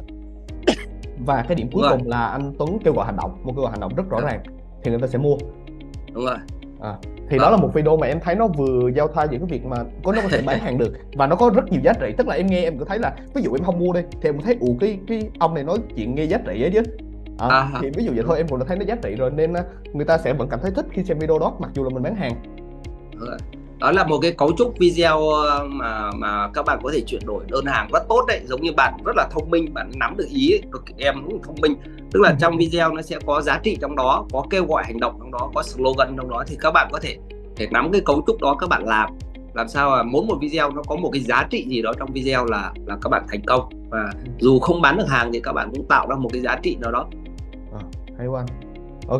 Và cái điểm cuối Đúng rồi. cùng là anh Tuấn kêu gọi hành động, một kêu gọi hành động rất rõ Dạ. ràng thì người ta sẽ mua. Đúng rồi. À, thì Vâng. đó là một video mà em thấy nó vừa giao thoa giữa cái việc mà có nó có thể bán hàng được và nó có rất nhiều giá trị. Tức là em nghe em cứ thấy là ví dụ em không mua đi thì em thấy ủ cái cái ông này nói chuyện nghe giá trị ấy chứ. À, À, thì ví dụ vậy thôi em cũng đã thấy nó giá trị rồi, nên người ta sẽ vẫn cảm thấy thích khi xem video đó mặc dù là mình bán hàng. đúng rồi. Đó là một cái cấu trúc video mà mà các bạn có thể chuyển đổi đơn hàng rất tốt đấy, giống như bạn rất là thông minh, bạn nắm được ý ấy. Em cũng thông minh, tức là trong video nó sẽ có giá trị trong đó, có kêu gọi hành động trong đó, có slogan trong đó, thì các bạn có thể thể nắm cái cấu trúc đó, các bạn làm làm sao mà mỗi một video nó có một cái giá trị gì đó trong video là là các bạn thành công. Và dù không bán được hàng thì các bạn cũng tạo ra một cái giá trị nào đó. À, hay quá anh. Ok.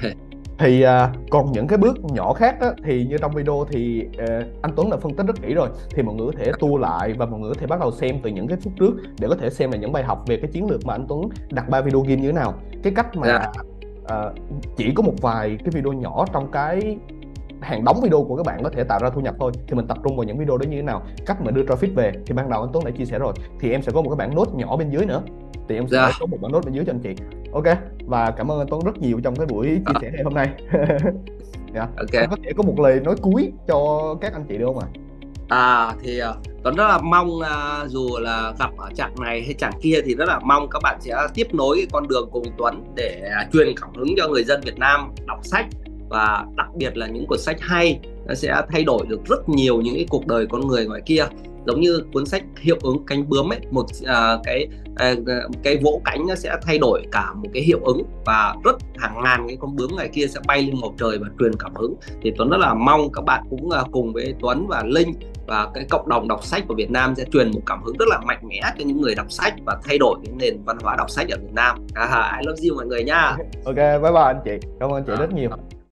Thì à, còn những cái bước nhỏ khác á, thì như trong video thì uh, anh Tuấn đã phân tích rất kỹ rồi, thì mọi người có thể tua lại và mọi người có thể bắt đầu xem từ những cái phút trước để có thể xem là những bài học về cái chiến lược mà anh Tuấn đặt ba video game như thế nào. Cái cách mà Yeah. uh, chỉ có một vài cái video nhỏ trong cái hàng đống video của các bạn có thể tạo ra thu nhập thôi, thì mình tập trung vào những video đó như thế nào, cách mà đưa traffic về thì ban đầu anh Tuấn đã chia sẻ rồi. Thì em sẽ có một cái bảng nốt nhỏ bên dưới nữa, thì em sẽ Yeah. có một bảng nốt bên dưới cho anh chị. Ok, và cảm ơn anh Tuấn rất nhiều trong cái buổi chia sẻ ngày hôm nay. Yeah. Ok. Anh có thể có một lời nói cuối cho các anh chị được không ạ? À thì uh, Tuấn rất là mong uh, dù là gặp ở trạng này hay trạng kia thì rất là mong các bạn sẽ tiếp nối cái con đường cùng Tuấn để uh, truyền cảm hứng cho người dân Việt Nam đọc sách, và đặc biệt là những cuốn sách hay nó sẽ thay đổi được rất nhiều những cái cuộc đời con người ngoài kia. Giống như cuốn sách Hiệu ứng cánh bướm ấy, một uh, cái uh, cái vỗ cánh nó sẽ thay đổi cả một cái hiệu ứng, và rất hàng ngàn cái con bướm ngoài kia sẽ bay lên bầu trời và truyền cảm hứng. Thì Tuấn rất là mong các bạn cũng uh, cùng với Tuấn và Linh và cái cộng đồng đọc sách của Việt Nam sẽ truyền một cảm hứng rất là mạnh mẽ cho những người đọc sách và thay đổi cái nền văn hóa đọc sách ở Việt Nam. À, I love you mọi người nha. Ok, bye bye anh chị. Cảm ơn anh chị À. rất nhiều.